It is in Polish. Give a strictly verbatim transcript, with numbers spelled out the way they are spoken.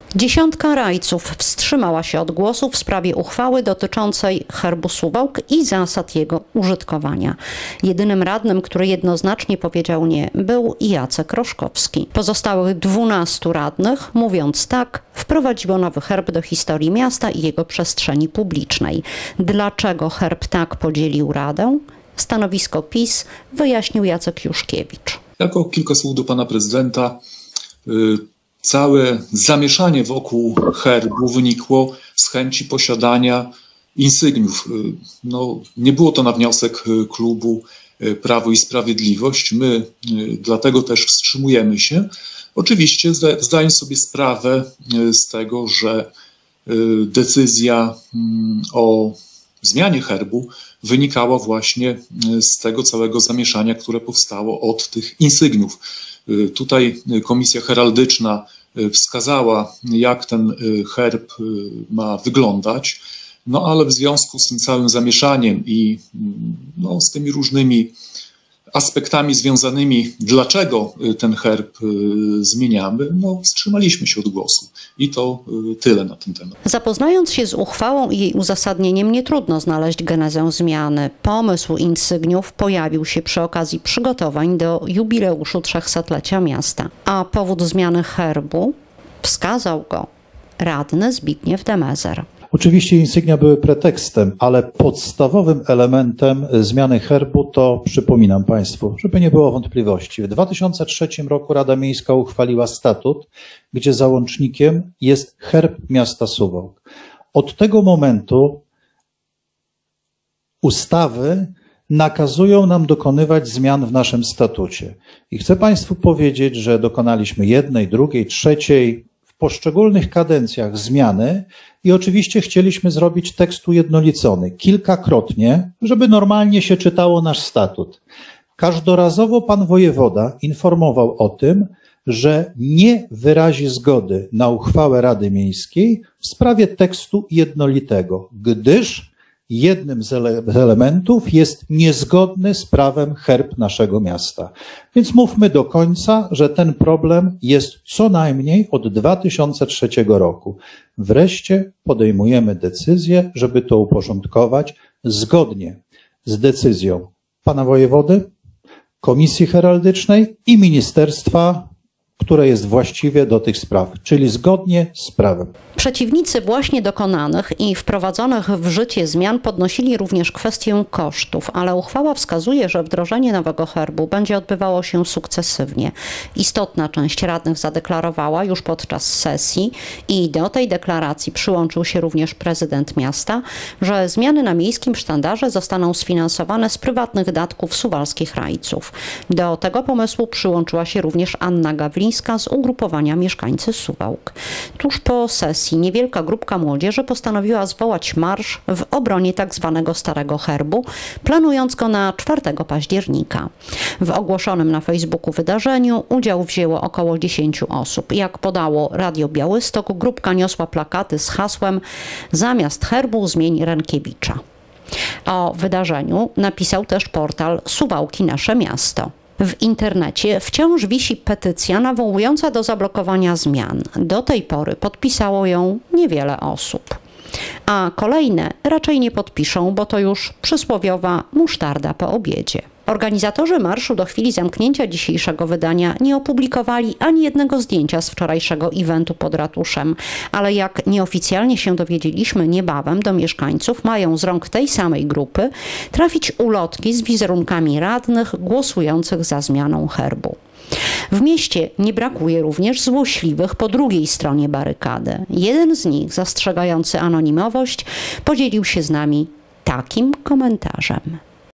Dziesiątka rajców wstrzymała się od głosu w sprawie uchwały dotyczącej herbu Suwałk i zasad jego użytkowania. Jedynym radnym, który jednoznacznie powiedział nie, był Jacek Roszkowski. Pozostałych dwunastu radnych, mówiąc tak, wprowadziło nowy herb do historii miasta i jego przestrzeni publicznej. Dlaczego herb tak podzielił Radę? Stanowisko PiS wyjaśnił Jacek Juszkiewicz. Jako kilka słów do pana prezydenta. Całe zamieszanie wokół herbu wynikło z chęci posiadania insygniów. No, nie było to na wniosek klubu Prawo i Sprawiedliwość. My dlatego też wstrzymujemy się. Oczywiście zdając sobie sprawę z tego, że decyzja o zmianie herbu wynikała właśnie z tego całego zamieszania, które powstało od tych insygniów. Tutaj Komisja Heraldyczna wskazała, jak ten herb ma wyglądać, no ale w związku z tym całym zamieszaniem i no, z tymi różnymi aspektami związanymi, dlaczego ten herb zmieniamy, no wstrzymaliśmy się od głosu. I to tyle na ten temat. Zapoznając się z uchwałą i jej uzasadnieniem, nie trudno znaleźć genezę zmiany. Pomysł insygniów pojawił się przy okazji przygotowań do jubileuszu trzystulecia miasta. A powód zmiany herbu wskazał go radny Zbigniew Demezer. Oczywiście insygnia były pretekstem, ale podstawowym elementem zmiany herbu to, przypominam Państwu, żeby nie było wątpliwości, w dwa tysiące trzecim roku Rada Miejska uchwaliła statut, gdzie załącznikiem jest herb miasta Suwałk. Od tego momentu ustawy nakazują nam dokonywać zmian w naszym statucie. I chcę Państwu powiedzieć, że dokonaliśmy jednej, drugiej, trzeciej, w poszczególnych kadencjach zmiany i oczywiście chcieliśmy zrobić tekst ujednolicony kilkakrotnie, żeby normalnie się czytało nasz statut. Każdorazowo pan wojewoda informował o tym, że nie wyrazi zgody na uchwałę Rady Miejskiej w sprawie tekstu jednolitego, gdyż jednym z elementów jest niezgodny z prawem herb naszego miasta. Więc mówmy do końca, że ten problem jest co najmniej od dwa tysiące trzeciego roku. Wreszcie podejmujemy decyzję, żeby to uporządkować zgodnie z decyzją pana wojewody, Komisji Heraldycznej i ministerstwa, które jest właściwie do tych spraw, czyli zgodnie z prawem. Przeciwnicy właśnie dokonanych i wprowadzonych w życie zmian podnosili również kwestię kosztów, ale uchwała wskazuje, że wdrożenie nowego herbu będzie odbywało się sukcesywnie. Istotna część radnych zadeklarowała już podczas sesji i do tej deklaracji przyłączył się również prezydent miasta, że zmiany na miejskim sztandarze zostaną sfinansowane z prywatnych datków suwalskich rajców. Do tego pomysłu przyłączyła się również Anna Gawlińska z ugrupowania Mieszkańcy Suwałk. Tuż po sesji niewielka grupka młodzieży postanowiła zwołać marsz w obronie tak zwanego starego herbu, planując go na czwartego października. W ogłoszonym na Facebooku wydarzeniu udział wzięło około dziesięciu osób. Jak podało Radio Białystok, grupka niosła plakaty z hasłem „Zamiast herbu zmień Rękiewicza”. O wydarzeniu napisał też portal Suwałki Nasze Miasto. W internecie wciąż wisi petycja nawołująca do zablokowania zmian. Do tej pory podpisało ją niewiele osób. A kolejne raczej nie podpiszą, bo to już przysłowiowa musztarda po obiedzie. Organizatorzy marszu do chwili zamknięcia dzisiejszego wydania nie opublikowali ani jednego zdjęcia z wczorajszego eventu pod ratuszem, ale jak nieoficjalnie się dowiedzieliśmy, niebawem do mieszkańców mają z rąk tej samej grupy trafić ulotki z wizerunkami radnych głosujących za zmianą herbu. W mieście nie brakuje również złośliwych po drugiej stronie barykady. Jeden z nich, zastrzegający anonimowość, podzielił się z nami takim komentarzem.